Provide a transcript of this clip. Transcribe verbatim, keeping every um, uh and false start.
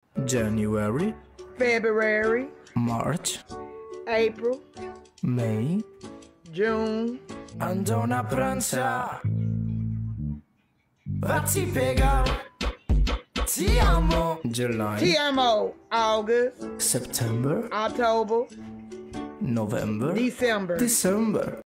January, February, March, April, May. June. Andò a pranzare, vatti pegare, ti amo. July, T M O, August, September, October, November, December. December.